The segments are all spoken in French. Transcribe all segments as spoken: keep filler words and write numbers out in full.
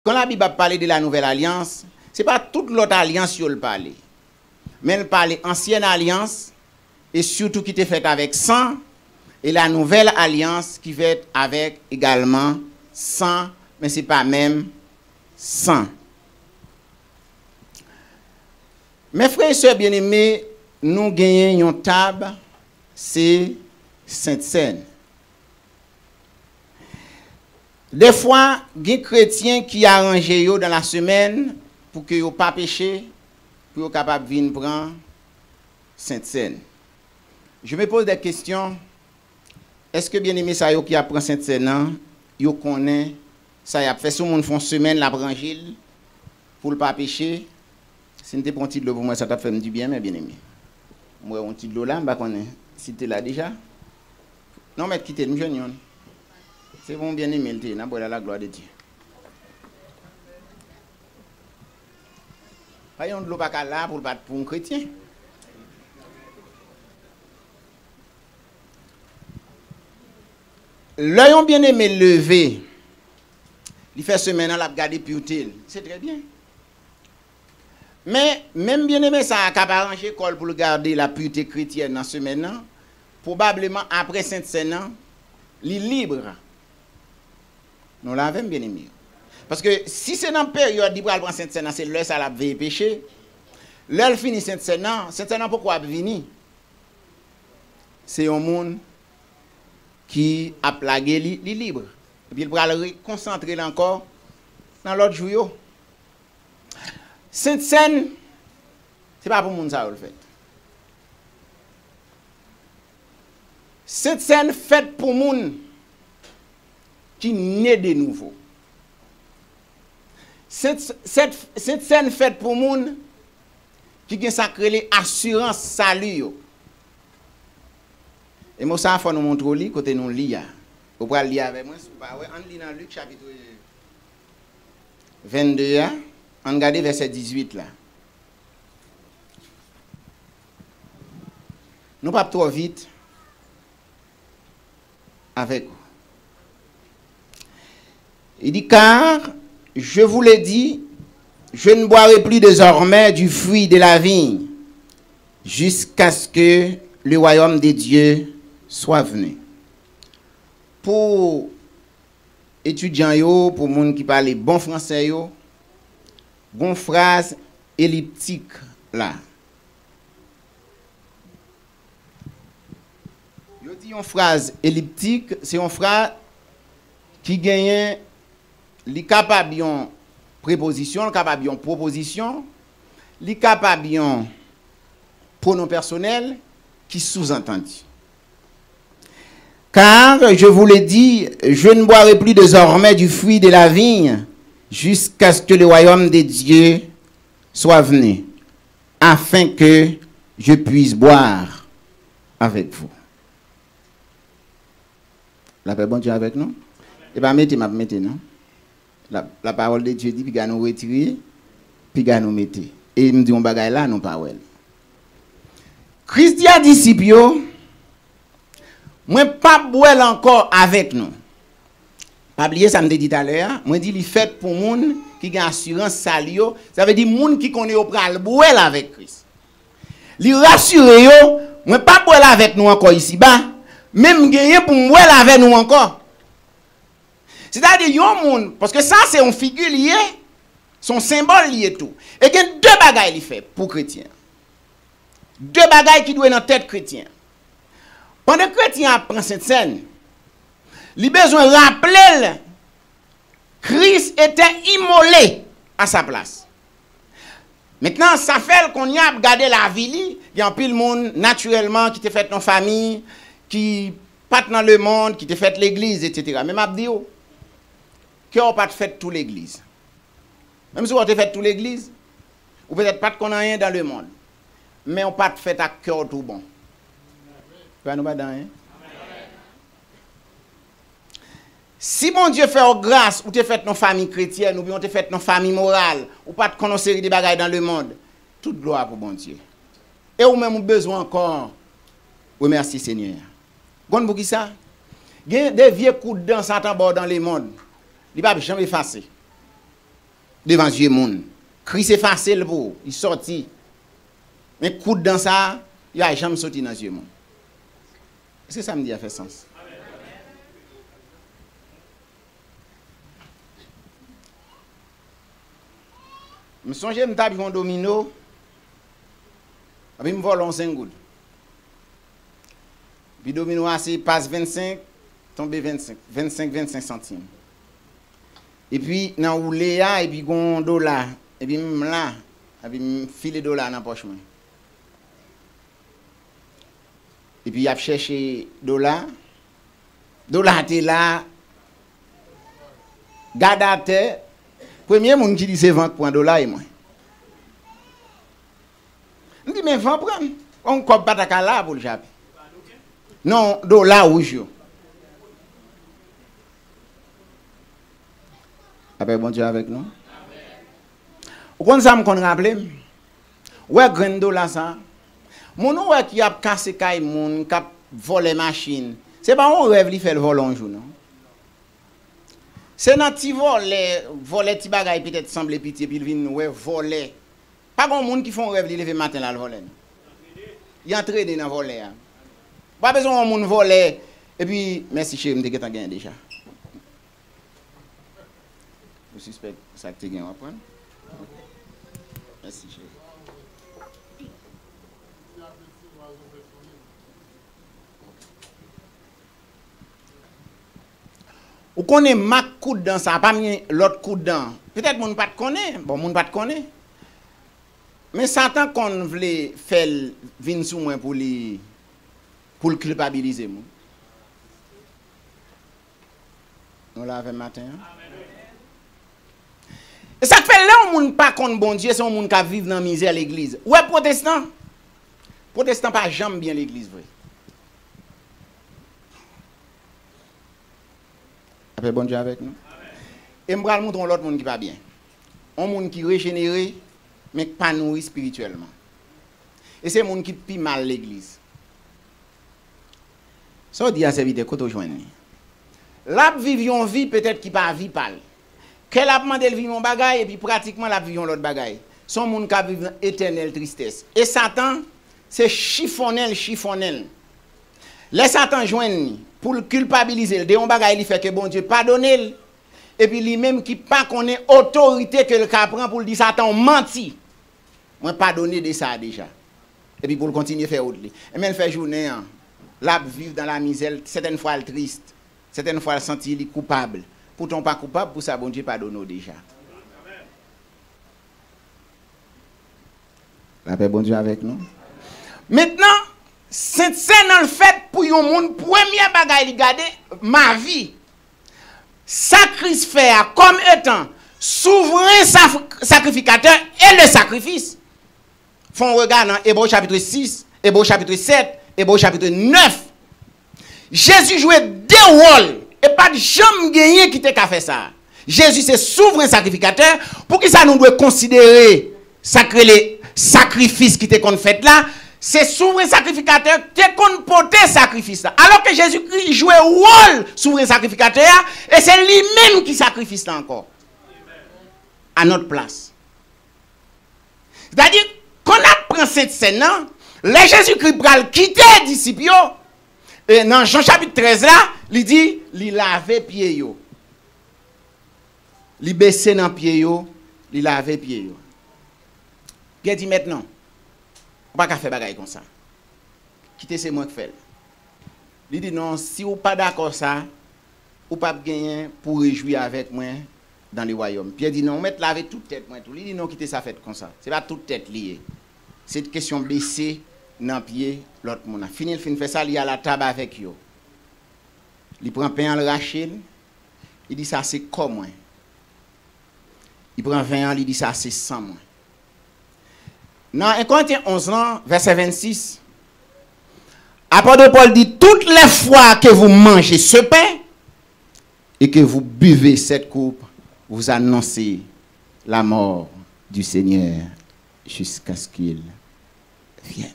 Quand la Bible parle de la nouvelle alliance, ce n'est pas toute l'autre alliance qui le parle. Mais elle parle ancienne alliance et surtout qui était faite avec sang et la nouvelle alliance qui fait avec également sang, mais ce n'est pas même sang. Mes frères et sœurs bien-aimés, nous gagnons une table, c'est Sainte Seine. Des fois, il y a des chrétiens qui arrangent dans la semaine pour que ne pas pécher, pour qu'ils soient capables de venir prendre Sainte Seine. Je me pose des questions. Est-ce que bien aimé ça qui apprend Sainte Seine, ils connaissent ça y a fait si on fait une semaine la branchille pour ne pas pécher? Si n'était pas un petit de l'eau pour moi, ça t'a fait du bien, mais bien aimé. Moi, un petit de l'eau là, je ne sais pas si tu es là déjà. Non, mais quittez le jeune. C'est bon, bien aimé, tu es là, la gloire de Dieu. Voyons de l'eau pas là pour battre pour un chrétien. L'œil bien aimé levé, il fait semaine, il a gardé putil. C'est très bien. Mais même bien aimé, ça a capable arranger l'école pour garder la pureté chrétienne dans ce semaine, probablement après Sainte-Seine, il est libre. Nous l'avons bien aimé. Parce que si c'est dans la période d'Ibral prend Sainte-Seine, c'est là ça l'a veillé péché. Là, il finit Sainte-Seine, Sainte-Seine, pourquoi venir? C'est un monde qui a plagué li, li libre. Et puis il va le concentrer encore dans l'autre jour. Sainte-Seine, ce n'est pas pour le monde ça le fait. Sainte-Seine fait pour le monde qui naît de nouveau. Sainte-Seine fait pour le monde qui a sacré assurance salut. Et moi, ça, il faut nous montrer côté nous lire. Vous pouvez lire avec moi. On lit dans Luc chapitre vingt-deux, on regarde verset dix-huit là. Nous pas trop vite avec vous. Il dit, car je vous l'ai dit, je ne boirai plus désormais du fruit de la vigne jusqu'à ce que le royaume des dieux soit venu. Pour étudiants, yo, pour les gens qui parlent bon français, yo, bon phrase elliptique là. Je dis une phrase elliptique, c'est une phrase qui gagne, li capable yon préposition, li capable yon proposition, li capable yon pronom personnel qui sous-entendu. Car, je vous l'ai dit, je ne boirai plus désormais du fruit de la vigne jusqu'à ce que le royaume des dieux soit venu, afin que je puisse boire avec vous. La paix bon Dieu avec nous? Et bien, mettez, ma mettez, non? La, la parole de Dieu dit, puis nous retirer, puis nous mettez. Et il me dit, on bagaille là, non pas ouais. Christ dit à disciples, moi pas boire encore avec nous. Pas oublier ça me dit tout à l'heure, moi dit il fait pour monde qui a assurance salio, ça veut dire monde qui connaît au pral boire avec Christ. Li rassure yo, moi pas boire avec nous encore ici bas, même gagner pour boire avec nous encore. C'est-à-dire yon monde parce que ça c'est un figure lié, son symbole lié tout. Et il y a deux bagailles il fait pour chrétien. Deux bagailles qui doivent dans tête chrétien. Pendant que chrétien apprend cette scène, il a besoin de rappeler Christ était immolé à sa place. Maintenant, ça fait qu'on y a regardé la vie, il y a un pile monde naturellement qui te fait dans la famille, qui part dans le monde, qui te fait l'église, et cetera. Mais je dis, que on pas fait toute l'église. Même si on te fait toute l'église, ou peut-être pas qu'on a rien dans le monde. Mais on pas fait à cœur tout bon. Pas nous pas dans hein? Si mon Dieu fait grâce ou te fait dans famille chrétienne ou bien te fait dans famille morale ou pas de connaître série de bagages dans le monde, toute gloire pour bon Dieu. Et ou même besoin encore remercier Seigneur. Gon pour qui ça? Gen des vieux coups de dents Satan bord dans le monde. Il pas jamais effacer. devant Dieu moun. Christ est facile pour, il sorti. Mais coup dans ça, il a jamais sorti dans Dieu moun. Est-ce que ça me dit a fait sens? Je songe me tape un domino. Puis me vole cinq gouttes. Puis domino assez passe vingt-cinq, tombe vingt-cinq, vingt-cinq, vingt-cinq centimes. Et puis dans roulé et puis gon dollar et puis même là, et puis me filer dollar dans poche moi. Et puis il a cherché dollar. Dollar était là. Garde à terre. Premier monde qui dit c'est vingt pour un dollar et moi. Je dis mais vingt prendre. On coupe pas ta là pour le Japon. Non, dollar rouge. Après bon Dieu avec nous. Vous connaissez ça me qu'on rappelle? Ouais grand dollar ça. Mon ouais qui a cassé caille moun, qui a volé machine. C'est pas un rêve li fait le vol un jour non. C'est dans petit voler, voler petit bagay peut-être semble pitié puis il vient ouais voler. Pas bon monde qui font rêve li lever matin là le voler. Il entraîné dans voler. Pas besoin de monde voler et puis merci chéri me t'ai gagné déjà. Je suspecte ça que tu gagné à prendre. Merci chéri. Ou connaît ma coup dans ça pas mis l'autre coup dans. Peut-être moun pas te connaît, bon moun pas te connaît. Mais Satan qu'on voulait faire venir sous moi pour lui pour le culpabiliser moi. On l'a fait matin. Et ça fait là on moun pas contre bon Dieu, c'est un moun qui vivre dans misère l'église. Ouais protestant. Protestant pas jamais bien l'église vrai. Après bon Dieu avec nous. Et me bral montrer l'autre monde qui pas bien. Un monde qui régénéré mais qui pas nourri spirituellement. Et c'est monde qui pi mal l'église. Ça dit à serviteur côté joindre. Là vivions vie peut-être qui pas vie pâle. Qu'elle a demandé de vivre un bagaille et puis pratiquement la vivions l'autre bagaille. Son monde qui vivre éternelle tristesse. Et Satan c'est chiffonnel chiffonnel. Les Satan joignent pour le culpabiliser, de un bagay il fait que bon Dieu pardonne et puis lui même qui pas connaît autorité que le cas prend pour dire Satan menti. Moi pardonner de ça déjà. Et puis pour le continuer faire autre. Et même fait journée hein, là vivre dans la misère, certaines fois elle triste, certaines fois elle sentit il coupable. Pourtant pas coupable pour ça bon Dieu pardonne déjà. La paix bon Dieu avec nous. Maintenant c'est dans le fait pour yon moun premier bagay li gade ma vie sacrifice comme étant souverain sacrificateur et le sacrifice font regard dans Hébreux chapitre six, Hébreux chapitre sept, Hébreux chapitre neuf. Jésus jouait deux rôles et pas de jamais gagné qui t'a fait ça. Jésus c'est souverain sacrificateur pour qui ça nous doit considérer sacré les sacrifices qui t'ont fait là. C'est souverain sacrificateur qui qu'on porter sacrifice là. Alors que Jésus-Christ jouait rôle souverain sacrificateur et c'est lui-même qui sacrifie là encore. À notre place. C'est-à-dire qu'on apprend cette scène là, les Jésus-Christ pral quitter les disciples et dans Jean chapitre treize là, il dit il laver pied yo. Il baisser dans pied yo, il laver pied yo. Bien dit maintenant on pas faire bagaille comme ça. Quitter c'est moi qui fait. Il dit non, si vous pas d'accord ça, ou pas gagner pour réjouir avec moi dans le royaume. Pierre dit non, on met laver toute tête moi tout. Il dit non, quitter ça fait comme ça. C'est pas toute tête liée. C'est une question baisser dans pied l'autre monde. Fini il fin fait ça, il y a la table avec yo. Il prend pain le rachel. Il dit ça c'est comme moi. Il prend vingt ans, il dit ça c'est sans moi. Dans un Corinthiens onze, verset vingt-six, apôtre Paul dit, toutes les fois que vous mangez ce pain et que vous buvez cette coupe, vous annoncez la mort du Seigneur jusqu'à ce qu'il vienne.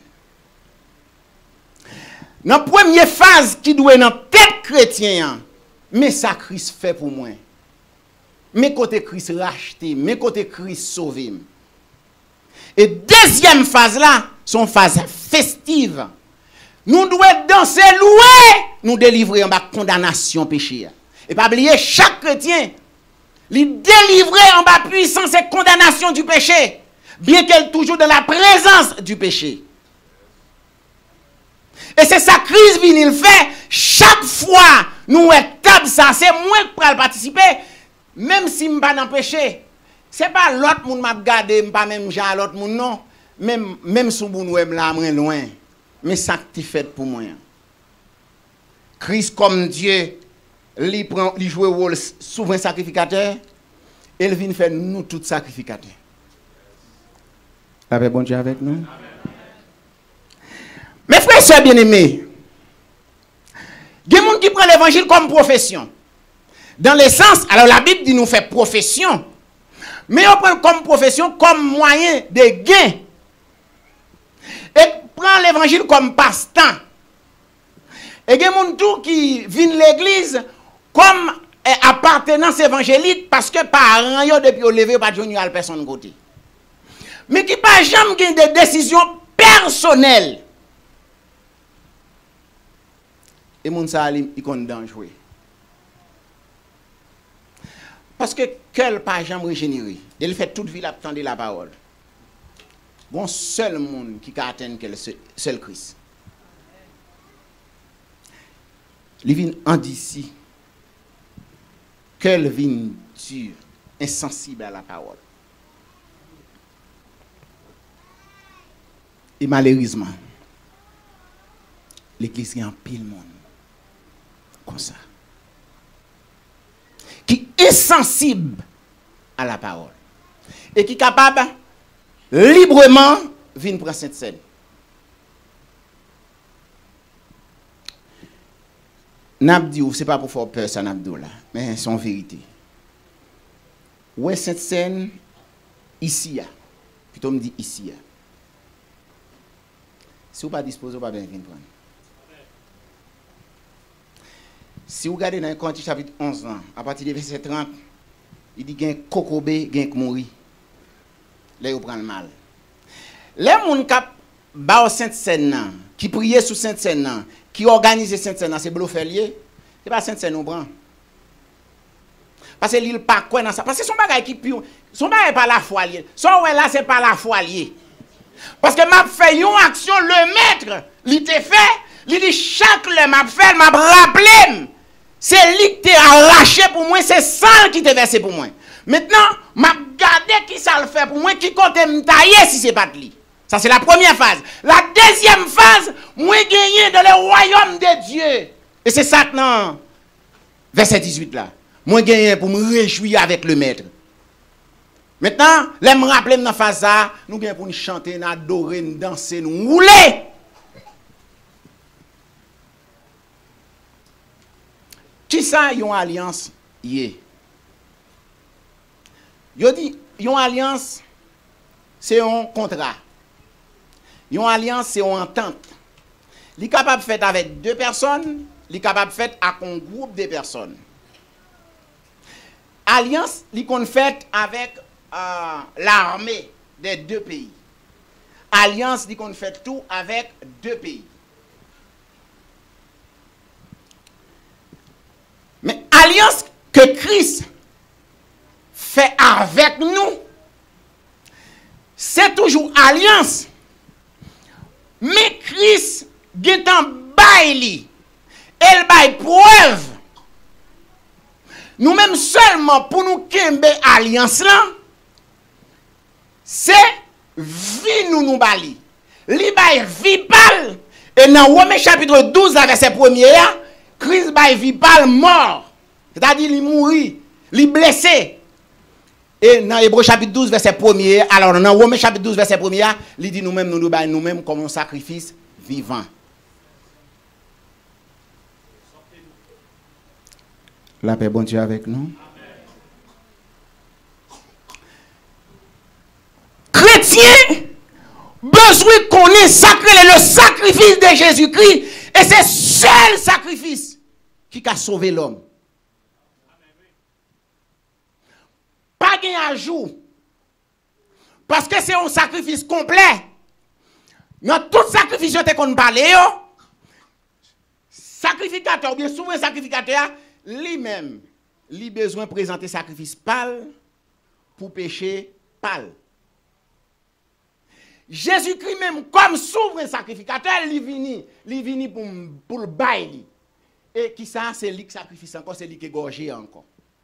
Dans la première phase qui doit être dans la tête chrétienne, mais ça Christ fait pour moi. mais côté Christ racheté, mais côté Christ sauvé. Et deuxième phase là, son phase festive. Nous devons danser, louer, nous délivrer en bas condamnation péché. Et pas oublier, chaque chrétien, lui délivrer en bas puissance et condamnation du péché, bien qu'elle toujours dans la présence du péché. Et c'est ça crise vient il fait chaque fois nous étape ça, c'est moi qui pourrais participer, même si je ne suis pas dans le péché. Ce n'est pas l'autre monde m'a regardé, pas même genre l'autre monde non, même même si vous nous là loin, mais ça qui fait pour moi. Christ comme Dieu, il prend il joue le rôle souverain sacrificateur, il vient faire nous tous sacrificateurs. La paix bon Dieu avec nous. Amen. Mes frères et sœurs bien-aimés, il y a des gens qui prennent l'évangile comme profession. Dans le sens, alors la Bible dit nous fait profession, mais on prend comme profession comme moyen de gain. Et prend l'évangile comme passe-temps. Et il y a des gens qui viennent l'église comme appartenance évangélique parce que parents yo depuis au lever pas de à personne côté. Mais qui pas jamais des décisions personnelles. Et moun sa il kon dangereux. Parce que quel pas jamais régénéré. Il fait toute vie attendre la parole. Bon seul monde qui peut atteindre que le seul Christ. Il vient en d'ici. Quel vin dur, insensible à la parole. Et malheureusement, l'église est en pile monde. Comme ça. Qui est sensible à la parole. Et qui est capable librement de venir prendre cette scène. N'abdi, ce n'est pas pour faire peur, ça n'abdi là, mais c'est en vérité. Où est cette scène ici? Plutôt me dit ici. Si vous n'êtes pas disposé, vous ne pouvez pas venir prendre. Si vous regardez dans le Corinthiens chapitre onze, à partir du verset trente, il dit qu'il y a un cocobé, il y a un mourir. Là, vous prenez le mal. Les gens qui ont Sainte Seine, qui prient sous Sainte Seine, qui organisent Sainte Seine, c'est Blofelier. Ce n'est pas Sainte Seine, nous prenons. Parce que l'île pas quoi dans ça. Parce que son bagage qui pire. Son bagage n'est pas la foi liée. Son ouais là, c'est pas la foi liée. Parce que m'a fait une action, le maître, il te fait, il dit chaque le m'a fait, m'a rappelé. C'est lui qui t'a arraché pour moi, c'est ça qui t'a versé pour moi. Maintenant, m'a gardé qui ça le fait pour moi, qui compte me tailler si c'est pas de lui. Ça c'est la première phase. La deuxième phase, moi gagné dans le royaume de Dieu. Et c'est ça non. Verset dix-huit là. Moi gagné pour me réjouir avec le maître. Maintenant, les me rappeler dans phase ça, nous gagnons pour nous chanter, nous adorer, nous danser, nous rouler. Qui ça yon alliance yé? Yo dit yon alliance c'est un contrat. Yon alliance c'est une entente. Li capable fait avec deux personnes, li capable fait avec un groupe de personnes. Alliance li kon fait avec euh, l'armée des deux pays. Alliance li kon fait tout avec deux pays. Mais alliance que Christ fait avec nous, c'est toujours alliance. Mais Christ est en bail, elle bail preuve. Nous-mêmes seulement pour nous kembe alliance là, c'est vie nous nous bali. Li bail vie pal. Et dans Romains chapitre douze verset premier, Christ bail vie pal mort. C'est-à-dire il mourit, il blessé. Et dans Hébreux chapitre douze verset premier, alors dans Romains chapitre douze verset premier, il dit nous-mêmes nous nous bail nous-mêmes comme un sacrifice vivant. La paix bon Dieu avec nous. Chrétien, besoin qu'on ait sacré le sacrifice de Jésus-Christ. Et c'est seul sacrifice qui a sauvé l'homme. gen ajout. Parce que c'est un sacrifice complet. Dans tout sacrifice que qu'on parle yo, sacrificateur ou bien souvent sacrificateur lui-même, lui besoin présenter sacrifice pâle pour pécher pâle. Jésus-Christ même comme souverain sacrificateur, il vini, il vini pour pour le bail. Et qui ça c'est lui qui sacrifice encore, c'est lui qui gorgé encore.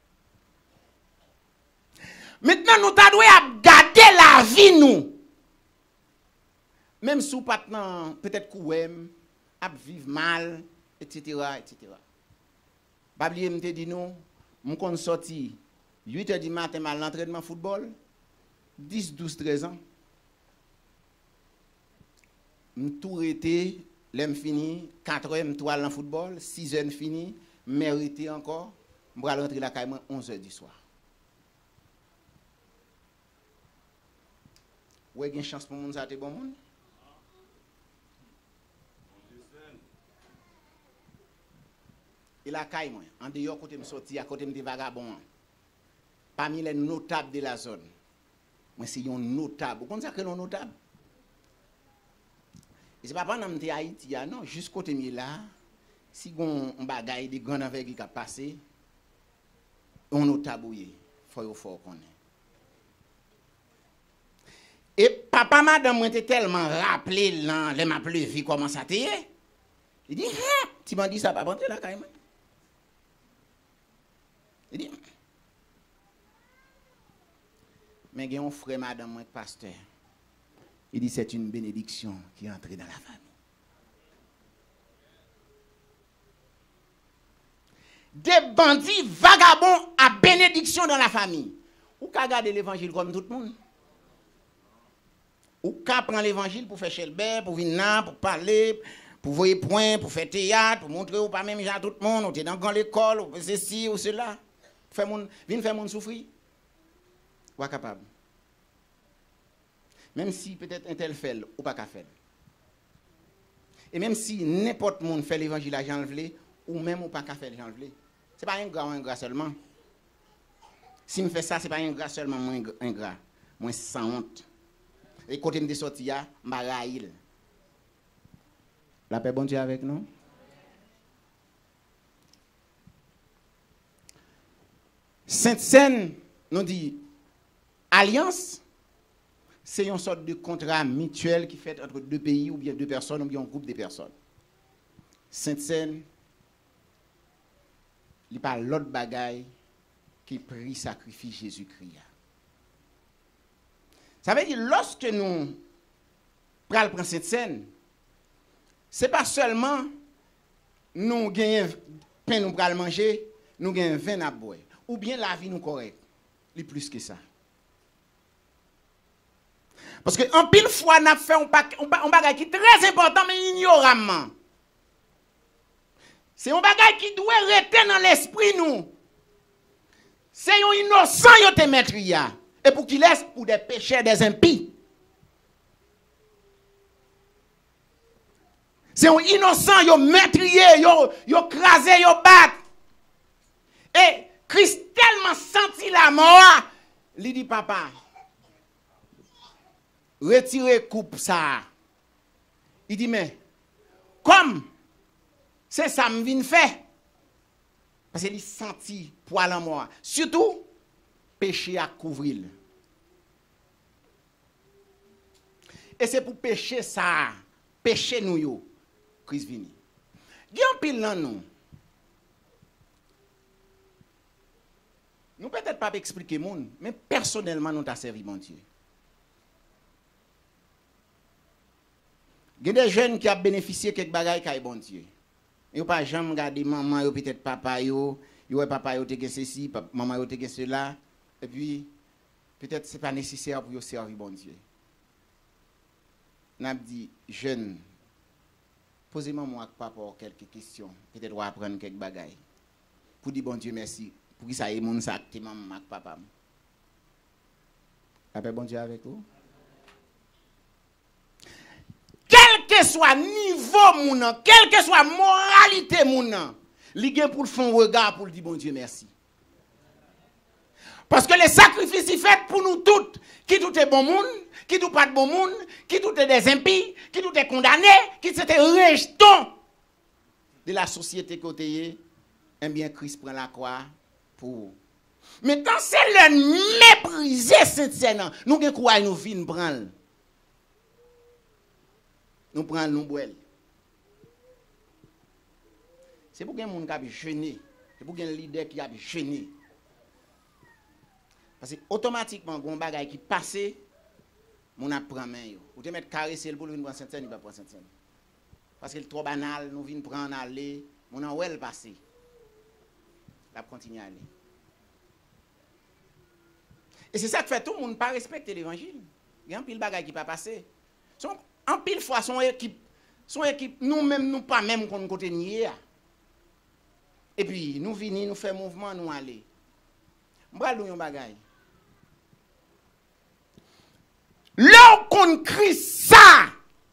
Maintenant nous ta doit garder la vie nous. Même si ou pas peut-être kouem, a vivre mal, et cetera et cetera. Babli me te dit non, mon kon sorti huit heures du matin mal l'entraînement football, dix, douze, treize ans. Tout été, l'aime fini, quatre heures m'toile dans football, six heures fini, mérité encore, m'bral rentrer la caille onze heures du soir. Ou gen chance pour moun sa te bon moun? Il a caille moi, en dehors côté me sorti, à côté me des vagabonds. Parmi les notables de la zone. Moi c'est un notable. Vous connaissez que un notable? Et c'est pas pendant que Haïti, non, juste côté là, si on bagaille de grand avec qui a passé, on notable, il faut faut connaître. Et papa madame moi était tellement rappelé dans les m'a pleuvé comment ça t'est. Il dit hein, tu m'as dit ça pas rentrer là quand même. Il dit mais il y a un frère madame moi pasteur. Il dit c'est une bénédiction qui est entrée dans la famille. Des bandits vagabonds à bénédiction dans la famille. Ou qu'à garder l'évangile comme tout le monde. Ou qu'à prendre l'évangile pour faire chelbert, pour venir là, pour parler, pour voir point, pour faire théâtre, pour montrer ou pas même à tout le monde, ou t'es dans l'école, ou ceci ou cela. Faire mon, venir faire mon souffrir. Ou capable. Même si peut-être un tel fait ou pas qu'à faire. Et même si n'importe monde fait l'évangile à Jean Vlé, ou même ou pas qu'à faire Jean Vlé. Ce n'est pas un gras ou un gras seulement. Si je fais ça, ce n'est pas un gras seulement, moins un gras. Moins sans honte. Et quand je me sorti, je suis la paix bon Dieu avec nous. Sainte Seine nous dit alliance, c'est une sorte de contrat mutuel qui fait entre deux pays ou bien deux personnes ou bien un groupe de personnes. Sainte Seine, il parle l'autre bagaille qui prit sacrifice Jésus-Christ. Ça veut dire lorsque nous prenons cette scène, ce n'est pas seulement nous gagnons pain nous prenons manger, nous gagnons vin à boire, ou bien la vie nous correcte. Il plus que ça. Parce que en pile fois, nous avons fait un bagage qui est très important, mais ignoramment. C'est un bagage qui doit rester dans l'esprit nous. C'est un innocent qui te mettre. Et pour qu'il laisse pour des pécheurs, des impies. C'est un innocent, yo meurtrier, yo, yo crasé, yo bat. Et Christ tellement senti la mort, il dit papa, retirez coupe ça. Il dit mais, comme c'est ça me vient faire, parce qu'il senti poil en moi. Surtout, péché à couvrir. Et c'est pour pécher ça, pécher nous yo, Christ vini. Gen pile nan nous. Nous peut-être pas expliquer moun, mais personnellement nous t'a servi mon Dieu. Gen des jeunes qui a bénéficié quelque bagaille kay bon Dieu. Yo pas jamais garder maman yo peut-être papa yo, yo papa yo te gen ceci, maman yo te gen cela. Et puis, peut-être ce n'est pas nécessaire pour vous servir bon Dieu. N'a dit, jeune, posez-moi moi papa quelques questions. Peut-être vous apprendre quelques bagailles. Pour dire bon Dieu merci. Pour que ça ait mon sac, maman, papa. La paix bon Dieu avec vous. Quel que soit niveau moun, quelle que soit moralité moun, li gen pour le fond regard pour dire bon Dieu merci. Parce que les sacrifices sont faits pour nous toutes. Qui tout est bon monde, qui tout pas de bon monde, qui tout est des impies, qui tout est condamné, qui c'était rejeton de la société côté. Eh bien, Christ prend la croix pour. Mais quand c'est le mépriser Saint-Seigneur, nous avons quoi nous venons prendre. Nous prenons nous boire. C'est pour que les gens qui ont jeûné. C'est pour que les leaders qui ont jeûné. Parce que automatiquement, il y a un bagage qui passe, on apprend main. Ou te mettre caresser pour venir prendre Saint-Seigneur, il va prendre Saint-Seigneur. Parce que c'est trop banal, nous venons prendre aller, on a où elle passer. La continue à aller. Et c'est ça que fait tout le monde ne pas respecter l'évangile. Il y a un pile bagage qui pas passer. En pile fois son équipe, son équipe nous-mêmes nous pas même qu'on côté nier. Et puis nous venons, nous faisons mouvement, nous aller. M'bral nous un bagage. Là qu'on crie ça.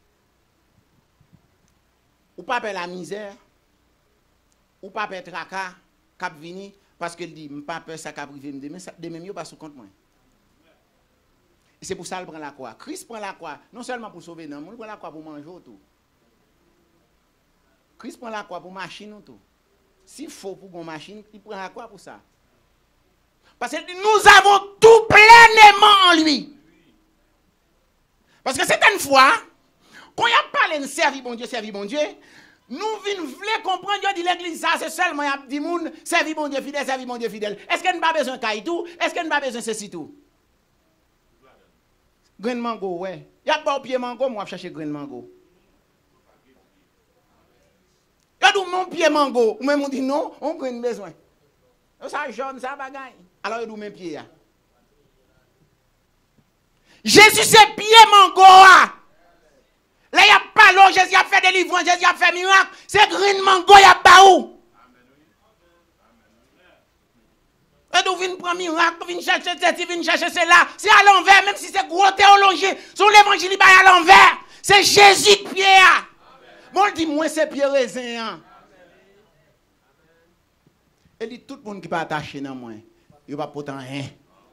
Ou pas peur la misère. Ou pas peur tracas cap vini parce qu'il dit m'pas peur ça cap privé demain demain yo pas sous compte moi. C'est pour ça qu'il prend la croix. Christ prend la croix, non seulement pour sauver non, il prend la croix pour manger tout. Christ prend la croix pour machine tout. S'il faut pour une machine, il prend la croix pour ça. Parce que nous avons tout pleinement en lui. Parce que certaines fois, quand il y a parlé de servir bon Dieu, servir bon Dieu, nous voulons comprendre, Dieu dit l'église, ça c'est seulement il y a des gens, servir bon Dieu fidèle, servir bon Dieu fidèle. Est-ce qu'il n'y a pas besoin de caille tout? Est-ce qu'il n'y a pas besoin de ceci tout? Grain mango, ouais. Il n'y a pas au pied mango, moi je cherche grain mango. Il y a mon pied mango, ou même on dit non, on a besoin. Ça jaune, ça bagaille. Alors il y a mes pieds. Jésus c'est pied mango. Là il y a pas l'eau, Jésus a fait délivrance, Jésus a fait miracle. C'est grain mango, il y a pas où. Et nous venons prendre miracle, nous venons chercher ceci, nous venons chercher cela. C'est à l'envers, même si c'est gros théologie. Sur l'évangile, il est à l'envers. C'est Jésus de pierre. Bon, il dit, moi, c'est pierre raisin. Il dit, tout le monde qui peut attacher dans moi, il va pas pourtant rien.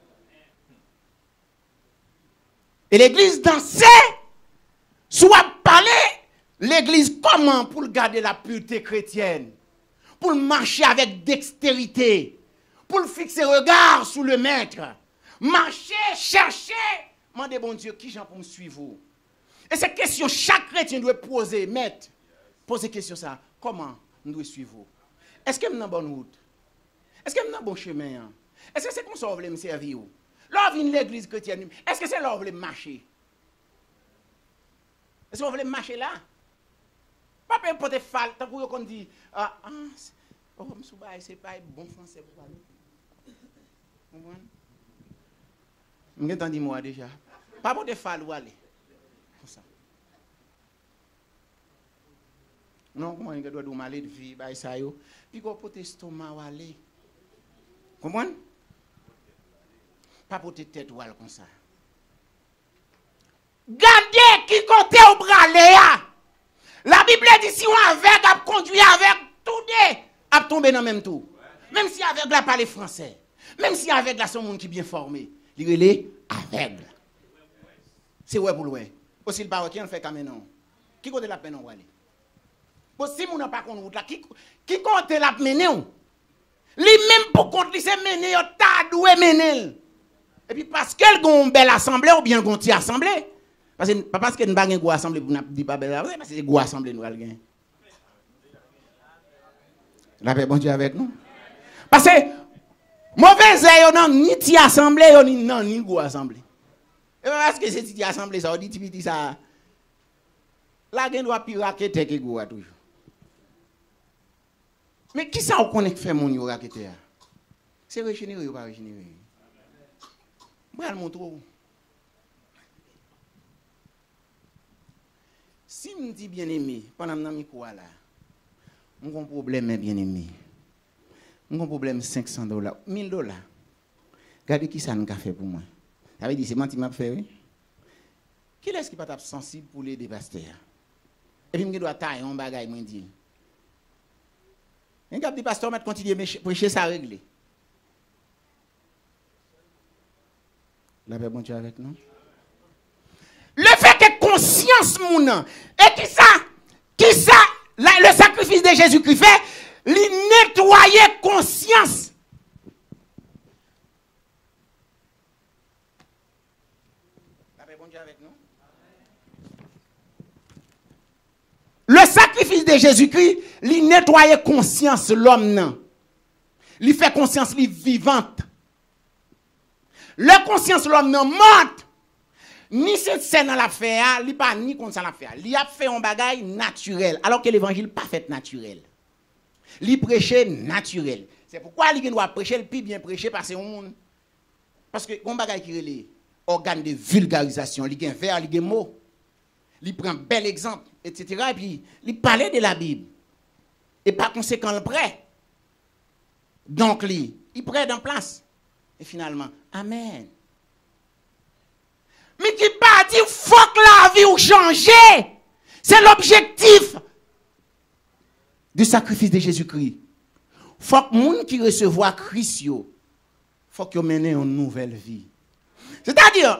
Et l'église dansait, soit parler, l'église comment pour garder la pureté chrétienne, pour marcher avec dextérité. Pour le fixer regard sous le maître. Marcher, chercher. Mandez bon Dieu, qui j'en pour me suivre? Et cette question, chaque chrétien doit poser, maître. Poser question ça. Comment nous devons suivre? Est-ce que nous sommes dans bonne route? Est-ce que nous sommes dans bon chemin? Est-ce que c'est comme ça que vous voulez me servir? Là, vient l'église chrétienne. Est-ce que c'est là que vous voulez marcher? Est-ce que vous voulez marcher là? Pas peu importe fall, tant qu'on dit, ah, ah, oh, c'est pas bon français pour parler. Je vais entendu moi déjà. Pas pour te faire ou aller. Comme ça. Non, comment il doit aller de vie, bah ça yo. Puis qu'on peut l'estomac ou aller. Comprenez? Pas pour te tête ou aller comme ça. Gardez qui côté au bras là. La Bible dit si on avec a conduit avec tout des a tomber dans même tout. Même si avec la parler français. Même si avec la son monde qui bien formé, il est aveugle. C'est ouais pour le ouais. Aussi le parole qui en fait comme non. Qui compte la peine on va aller. Bon si mon n'a pas contre route là qui qui compte la mener on. Lui même pour compte lui c'est mener yo ta doué mener. Et puis parce qu'elle gon belle assemblée ou bien gon ti assemblée. Parce que pas parce que nous pas une assemblée pour n'a dit pas belle parce que c'est go assemblée nous va gagner. La paix bon Dieu avec nous. Parce que mauvais aïe non ni ti assemblée ni non ni go assemblée. Et parce que c'est ti assemblée ça on dit ti ça. La gen doit pi raqueter que go toujours. Mais qui ça on connaît faire mon yo raqueter? C'est régénérer ou pas régénérer? Moi le montre. Si me dit bien aimé pendant nan micro là. Mon problème est bien aimé. Mon problème cinq cents dollars, mille dollars. Regardez qui ça nous a fait pour moi. Ça veut dire c'est menti m'a fait oui. Qui est-ce qui pas être sensible pour les pasteurs? Et puis me doit tailler un bagage moi dit. Un gars dit pasteur m'a continuer prêcher ça régler. La paix bon Dieu avec nous. Le fait que conscience moun et qui ça qui ça la, le sacrifice de Jésus-Christ fait, lui nettoyer conscience. La paix bon Dieu avec nous. Le sacrifice de Jésus-Christ, lui nettoyer conscience l'homme non. Lui fait conscience lui vivante. Le conscience l'homme non morte. Ni cette scène dans l'affaire, li pas ni contre ça l'affaire. Li a fait un bagage naturel alors que l'évangile pas fait naturel. Li prêcher naturel. C'est pourquoi li doit prêcher le plus bien prêcher parce que on parce que un bagage qui relé organe de vulgarisation, li gen vers, li gen mot. Li prend bel exemple et cetera et puis li parlait de la Bible. Et par conséquent le prêt. Donc li, il prêt en place. Et finalement, amen. Mais qui pas dit faut que la vie ou changer. C'est l'objectif du sacrifice de Jésus-Christ. Faut que les gens qui recevoir Christ, faut qu'ils mènent une nouvelle vie. C'est-à-dire,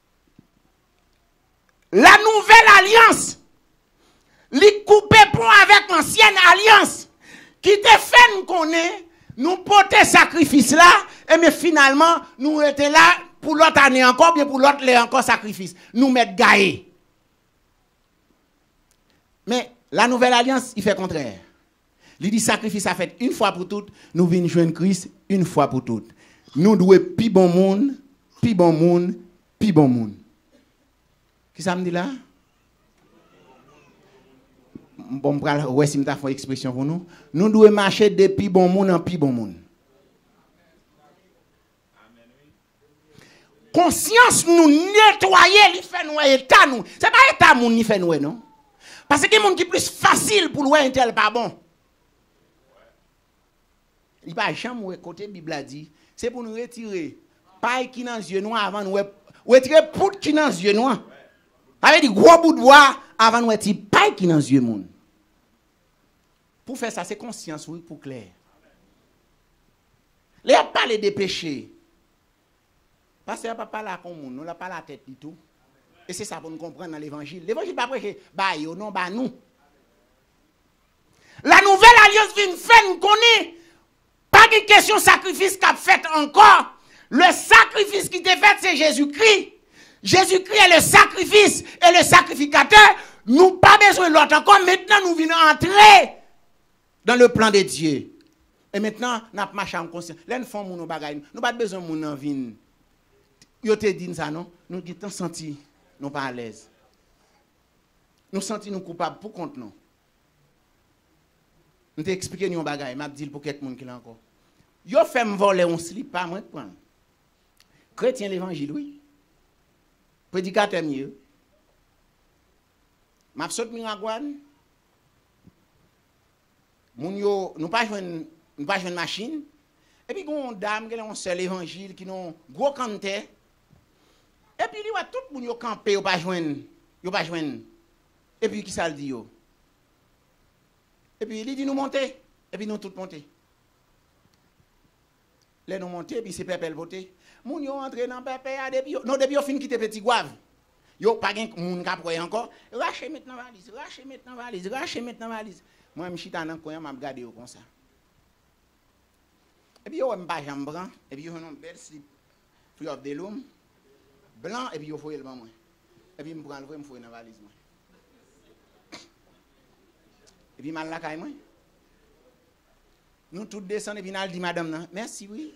la nouvelle alliance, les couper pour avec l'ancienne alliance, qui te fait nous connaître, nous porter sacrifice là, et mais finalement, nous étions là pour l'autre année encore, bien pour l'autre année encore sacrifice. Nous mettre gaé. Mais la nouvelle alliance, il fait contraire. Il dit sacrifice a fait une fois pour toutes, nous venons joindre Christ une fois pour toutes. Nous devons pi bon monde, pi bon monde, pi bon monde. Qui ça me dit là? Bon, ouais, si je fais une expression pour nous. Nous devons marcher de pi bon monde en pi bon monde. Conscience nous nettoyer, il fait nous état nous. C'est pas état moun qui fait nous non. Parce que moun qui plus facile pour voir un tel pas bon. Il pas jamais côté Bible a dit, c'est pour nous retirer paille qui dans yeux noirs avant nous retirer poudre qui dans yeux noirs. Ça veut dire gros bout de bois avant nous retirer paille qui dans yeux moun. Pour faire ça c'est conscience oui pour clair. Les a parlé des péchés. Parce qu'il n'y a pas là comme nous, nous n'a pas la tête du tout. Et c'est ça pour nous comprendre dans l'évangile. L'évangile pas prêcher, bah yo non bah nous. La nouvelle alliance vient faire nous connaît. Pas de question sacrifice qu'a fait encore. Le sacrifice qui était fait c'est Jésus-Christ. Jésus-Christ est le sacrifice et le sacrificateur. Nous pas besoin de l'autre encore. Maintenant nous venons entrer dans le plan de Dieu. Et maintenant nous avons marché en conscience. Là nous faisons nos bagages. Nous pas besoin de mon envie. Yo te dit ça non, nous qui t'en senti non pas à l'aise. Nous senti nous coupables pour compte non. Nous t'ai expliqué nous bagay, m'a dit pour quelqu'un qui l'a encore. Yo fait me voler on slip pas moi prendre. Chrétien l'évangile oui. Prédicateur mieux. M'a saute miragouane. Moun yo nous pas joindre nous pas joindre machine. Et puis gon dame qui ont seul évangile qui non gros canter. Et puis, il y a tout le monde qui a campé, il pas joindre. Il pas joindre. Et puis, qui ça le dit? Et puis, il dit nous monter. Et puis, nous tous monter. Là, nous monter, et puis c'est Pépé le voter. Moun yo entré dans Pépé, depuis non, depuis yo fin quitter petit Gouave. Yo pas gen moun ka proye encore. Rache maintenant valise, rache maintenant valise, rache maintenant valise. Moi, je suis dans un coin, je regarde comme ça. Et puis, yo me pas jambe blanc, et puis yo un bel slip. Free of the loom. Blanc et puis il faut le moi et puis me prend le vrai me faut dans valise moi et puis mal la caille moi nous tous descend et puis elle dit madame non merci oui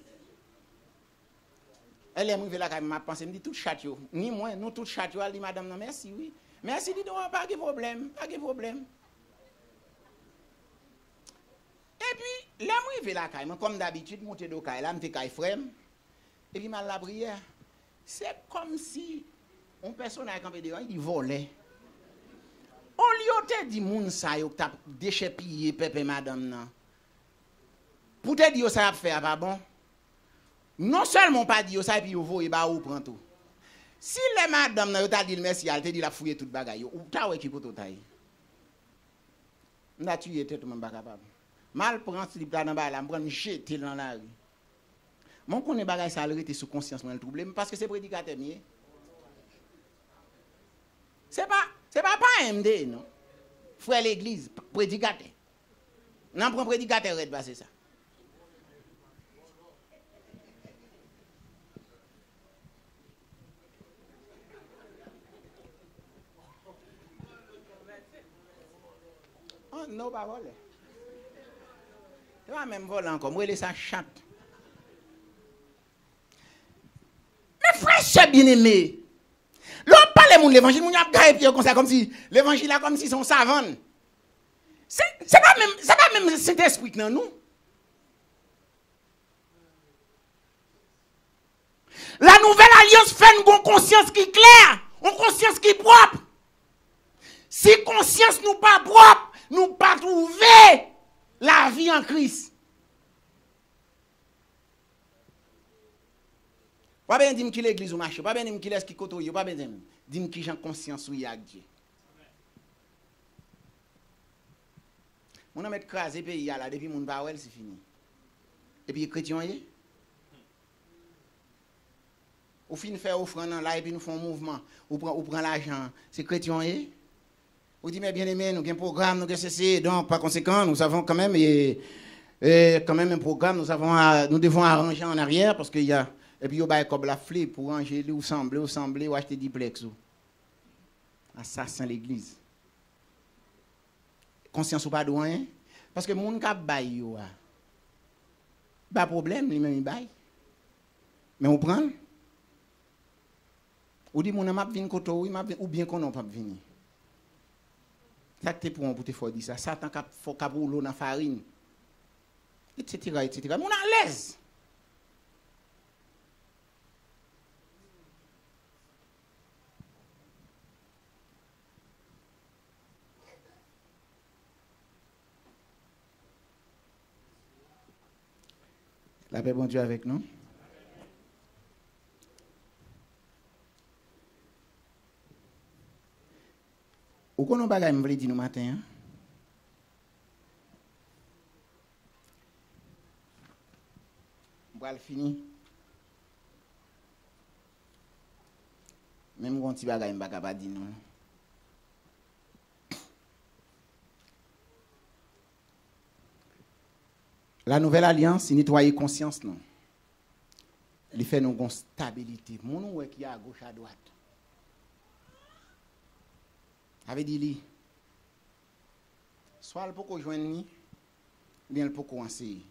elle est arrivée la caille m'a pensé me dit tout chat yo ni moi nous tout chat yo elle dit madame non merci oui merci dit non pas de problème pas de problème et puis là moi arrivé la caille comme d'habitude monter do caille là me fait caille frère et puis mal la prière. C'est comme si un personnage campé devant, il volait. On lui a dit moun sa yo t'a déchepillé pépé madame nan. Pour te dire ça a fait pas bon. Non seulement pas dire ça et puis yo voye ba ou prend tout. Si les madame nan yo t'a dit merci, elle te dit la fouiller toute bagaille yo, ou ta wè ki poto taille. N'a tué tête même pas capable. Mal prend slip là dans ba la, me prend jeter dans la rue. Mon connaît bagay ça arrêté sous conscience moi le trouble parce que c'est prédicateur mieux. C'est pas c'est pas pas M D non. Frère l'église, prédicateur. Non prend prédicateur de passer ça. Oh non pas voler. Tu vas même voler encore, moi ça chante. Mais frère, c'est bien aimé. L'on parle de l'évangile, on a gagné pied comme ça, comme si l'évangile là comme si son savant. C'est c'est pas même c'est pas même cet esprit dans nous. La nouvelle alliance fait une conscience qui est claire, une conscience qui est propre. Si conscience nous pas propre, nous pas trouver la vie en Christ. Pas bien dire qui l'église ou marché, pas bien dire qui laisse qui côtoie, pas bien dire qui j'ai conscience ou y a Dieu. Mon mettre crasé pays là depuis mon bawel c'est fini. Et puis chrétien y ou fin faire offrande là et puis nous font mouvement, ou prend ou prend l'argent, c'est chrétien y. Ou dit mais bien aimé, nous avons un programme, nous avons cessé, donc par conséquent, nous avons quand même et, et quand même un programme, nous avons nous devons arranger en arrière parce qu'il y a et puis, il y a comme la flip pour ranger, ou sembler, ou sembler, ou acheter duplex. Assassin l'église. Conscience ou pas de rien. Parce que les gens qui baillent, pas de problème, les mêmes baillent. Mais on prend. Ou dit, mon ami vient côté, ou bien qu'on n'a pas venir. Ça que pour pour te faire dire ça. Satan faut qu'il rouler dans la farine. et cetera et cetera. On est à l'aise. La paix bon Dieu avec nous. Ou qu'on a bagay me vle di nou matin. M'bral fini. Même gon ti bagay m'ba capable di nou. La nouvelle alliance, c'est nettoyer conscience non. Il fait nous une stabilité. Mon ouais qui à gauche à droite. Avait dit lui. Soit le poko joindre ni, bien le poko enseigner.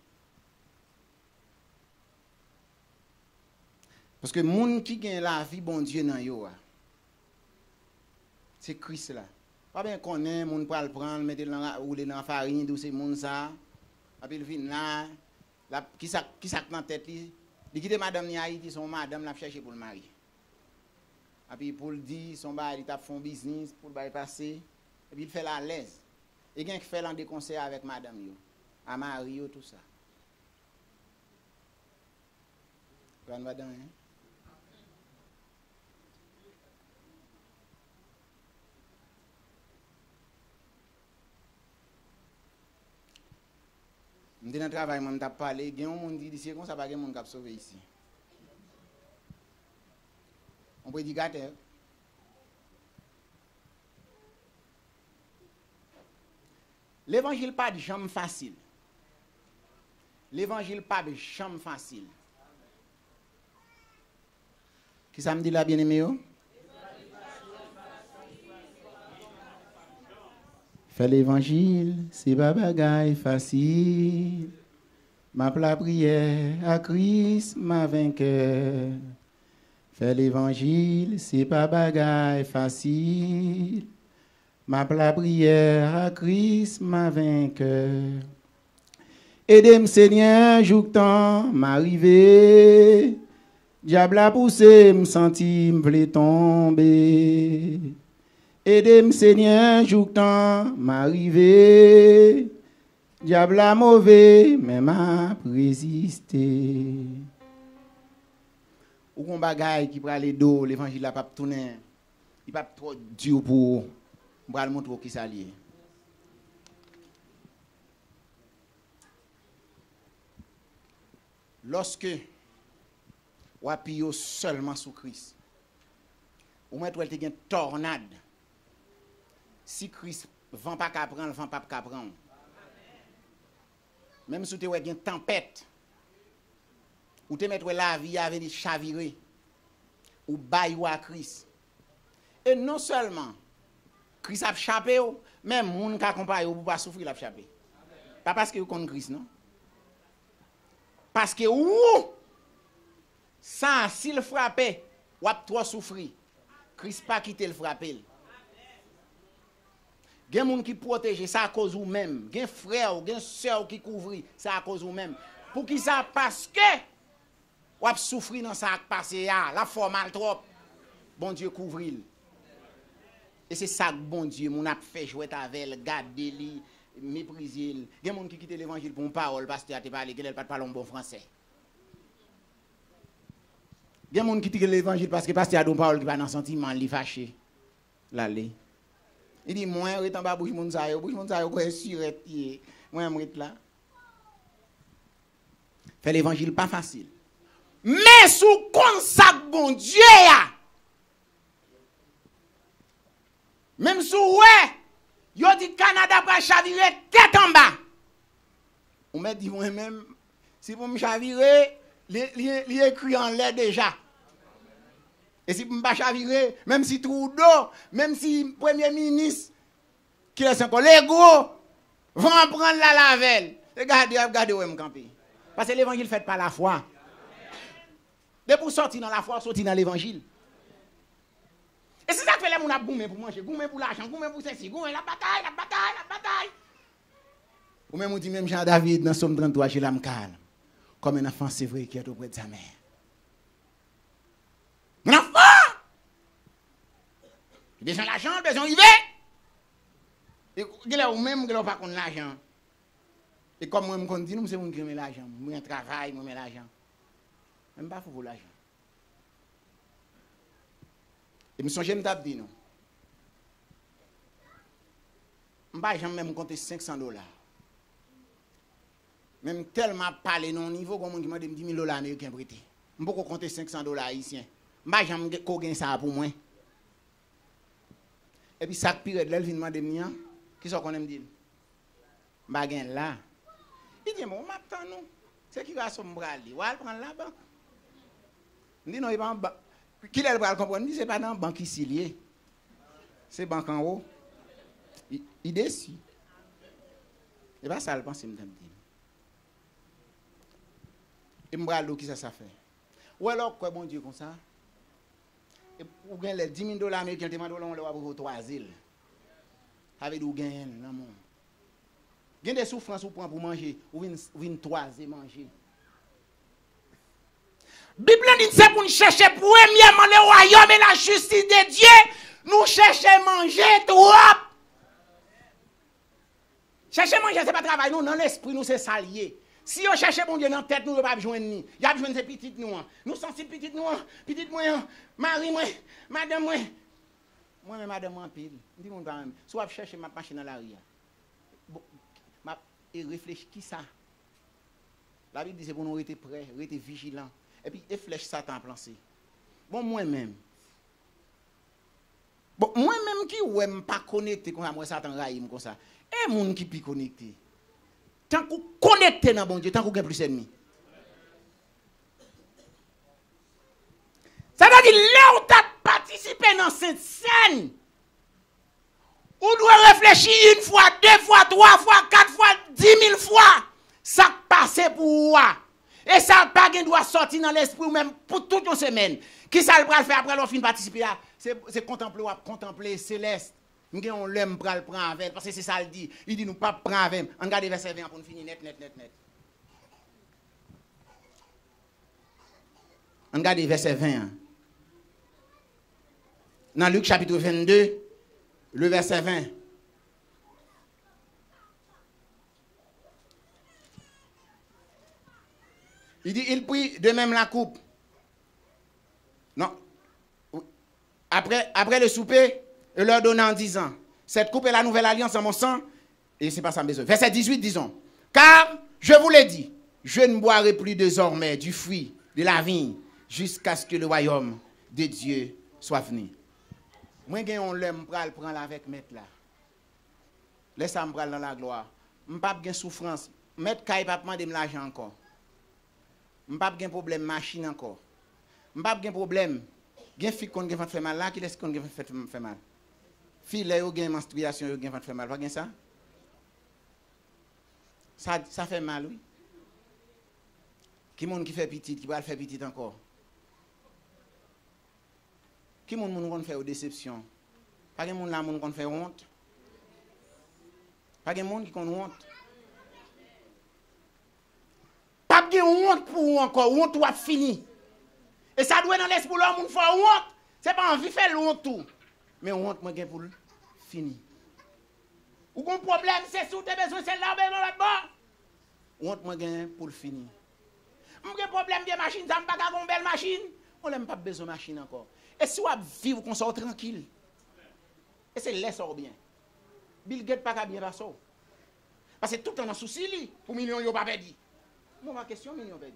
Parce que moun qui gagne la vie bon Dieu dans yo c'est Christ là. Pas bien connaît moun pour le prendre mettre dans rouler dans farine d'où c'est moun ça. Après il vient là, la qui ça qui ça dans tête li, il quitte madame ni Haïti son madame l'a chercher pour le marier. Après pour le dire son bail il t'a fait un business pour le bail passer et puis il fait la l'aise. Et quelqu'un qui fait l'un des conseils avec madame yo, à Mario tout ça. Quand madame hein? Je suis dans le travail, je suis parlé, il y a un monde qui dit que ça va pas monde qui sauver ici. On prédicateur. L'évangile pas de jambe facile. L'évangile pas de jambe facile. Qui ça me dit là bien aimé? Faire l'évangile, c'est pas bagaille facile. Ma la prière à Christ, ma vainqueur. Faire l'évangile, c'est pas bagaille facile. Ma la prière à Christ, ma vainqueur. Aidez-moi, Seigneur, joue temps m'arriver. Diable a poussé, me senti, me vle tomber. Aidez-moi, Seigneur, joue temps m'arriver. Diable a mauvais, mais m'a résisté. Ou qu'on bagaille qui prend les dos, l'évangile a pas tourner. Il pas trop dur pour pour montrer qui ça lié. Lorsque ou appuyer seulement sur Christ. Ou mettre où elle te une tornade. Si Christ vent pas qu'à prendre, vent pas qu'à prendre. Même si tu as une tempête, ou te mettre la vie avec chavirer, ou bailler à Christ. Et non seulement Christ a échappé, même moun qui accompagne ou pas souffrir l'a échappé. Pas parce que vous connaissez Christ, non? Parce que ou ça, s'il frappait, ou a trop souffrir. Christ pas quitté le frapper. Il y a des gens qui protègent, ça à cause ou même. Il y a des frères ou des sœurs qui couvrent, ça à cause ou même. Pour qui ça? Parce que ou a souffrir dans ça qui passe là, la forme trop. Bon Dieu couvre. Et c'est ça que bon Dieu, mon a fait jouer avec, garder lui, mépriser. Il y a des gens qui quittent l'évangile pour une parole parce que tu parles, qu'il pas parler un bon français. Il y a des gens qui quittent l'évangile parce que pasteur a une parole qui va dans sentiment, il fâché. L'aller. Il dit moi je en bas bouche mon ça, bouche mon ça quoi surette moi je là. Faire l'évangile pas facile. Mais sous consacre bon Dieu ya. Même sous ouais, yo dit Canada va chavirer tête en bas. On m'a dit moi même si pour me chavirer, il écrit en l'air déjà. Et si pour me chavirer, même si Trudeau, même si Premier ministre qui est encore les gros vont prendre la lavelle. Regardez, regardez où est camper. Parce que l'évangile fait par la foi. Dès pour sortir dans la foi, sortir dans l'évangile. Et c'est ça que fait les gens qui goumé pour manger, goumé pour l'argent, goumé pour ceci, goumé la bataille, la bataille, la bataille. Ou même on dit même Jean David dans Somme trente-trois, j'ai l'âme calme. Comme un enfant, c'est vrai, qui est auprès de sa mère. Mon enfant! Il a besoin d'argent, il a besoin d'y aller. Et il a même qui n'a pas contre l'argent. Et comme moi, je dis, nous, c'est moi qui mets l'argent. Moi, je travaille, moi, je mets l'argent. Même pas pour l'argent. Et je me suis dit, je non. Je ne vais jamais me compter cinq cents dollars. Même tellement parler non niveau, comme on me dit dix mille dollars américains prêtés. Je ne peux pas compter cinq cents dollars haïtiens. Je ne vais jamais gagner ça pour moi. Et puis, ça pire de l'elvinement de moi, qui sont qu'on aime dire? Je vais gagner là. Il dit, bon, m'attends nous. C'est qui va se m'brali? Ou va prendre la banque? Je dis, non, il va en banque. Qui est le bras comprendre? Ce n'est pas dans la banque ici lié. C'est banque en haut. Il, il décide. Et pas ça, je pense que je me dis. Et je me dis, qui ça, ça fait? Ou alors, quoi, bon Dieu, comme ça? Et vous gagnez les dix mille dollars américains, vous demandez pour vos trois îles. Avec vous gagnez, non, mon. Vous avez des souffrances pour manger, ou vous toiser manger. La Bible dit que c'est pour nous chercher premièrement le royaume et la justice de Dieu. Nous cherchons manger trop. Chercher manger, ce n'est pas travail, nous, dans l'esprit, nous, c'est salier. Si on cherche bon Dieu dans la tête, nous ne pouvons pas besoin de nous. Il y a besoin de ces petites nous. Nous sommes si petites nous, petites moi, Marie, moi, madame, moi. Moi, madame, moi, pile. Je dis, mon quand même, soit je cherche ma machine dans la rue. Et réfléchis qui ça. La Bible dit c'est pour nous rester prêts, rester vigilants. Et puis, et flèche Satan plancé. Bon, moi-même. Bon, moi-même qui ou même pas connecté comme moi Satan raïm comme ça. Et moun qui pi connecté. Tant qu'on connecté dans bon Dieu, tant qu'on a plus d'ennemis. Ça veut dire là où tu as participé dans cette scène. On doit réfléchir une fois, deux fois, trois fois, quatre fois, dix mille fois. Ça passe pour moi. Et ça pas doit sortir dans l'esprit ou même pour toute une semaine. Qui ça le faire après l'on fin participer à? C'est contempler, contempler céleste. On l'aime pour le prendre avec parce que c'est ça le dit. Il dit nous pas prendre avec. On regarde verset vingt pour nous finir net net net net. On regarde verset vingt. Dans Luc chapitre vingt-deux, le verset vingt. Il dit, il prit de même la coupe. Non. Après, après le souper, il leur donna en disant, cette coupe est la nouvelle alliance en mon sang, et c'est pas ça besoin. Verset dix-huit, disons, car, je vous l'ai dit, je ne boirai plus désormais du fruit de la vigne, jusqu'à ce que le royaume de Dieu soit venu. Moi, j'ai un l'homme pour prendre avec maître là. Laisse-moi me prendre dans la gloire. Je n'ai pas de souffrance. Maître Kaye pas demander l'argent encore. Je n'ai pas de problème machine encore. Je n'ai pas de problème. Il y a des filles qui ont fait mal là, qui laissent qu'on fait mal. Filles qui ont une menstruation, qui ont fait mal. Pas ça? Ça, ça fait mal, oui. Qui monde qui fait petit, qui va faire petit encore? Qui monde qui fait des déceptions? Pas de monde là qui fait honte. Pas de monde qui fait honte. Pas de honte pour vous encore, honte ou a fini. Et ça doit dans l'esprit l'homme faire honte. C'est pas envie de faire honte tout. Mais honte moi pour fini. Ou un problème c'est sous tes besoins c'est là ben l'autre bord. Honte moi pour finir. M'gen problème de machine, ça m'pas une belle machine. On n'a pas besoin de machine encore. Et si on vivre qu'on soit tranquille. Et c'est laisse bien. Bill Gates pas bien pas ça. Parce que tout le temps dans souci li pour millions yo pas perdu. Moi ma question millions perdu.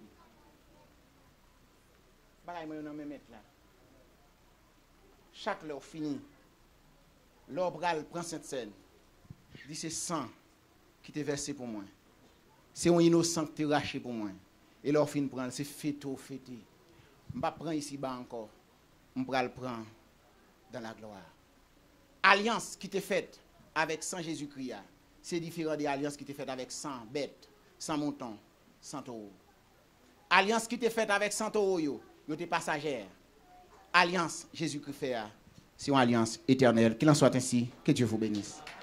Bagay moi nan mettre là. Chaque l'heure fini. L'obral prend cette scène. Dit c'est sang qui t'est versé pour moi. C'est un innocent qui t'est raché pour moi. Et leur fin prendre, c'est fêto, fêté. Je ne vais pas prendre ici bas encore. Je vais le prendre dans la gloire. Alliance qui t'est faite avec sang Jésus-Christ, c'est différent des alliances qui t'est faite avec sang bête, sans mouton, sans taureau. Alliance qui t'est faite avec sang taureau, yo, yo t'es passagère. Alliance Jésus-Christ fait, c'est une alliance éternelle. Qu'il en soit ainsi, que Dieu vous bénisse.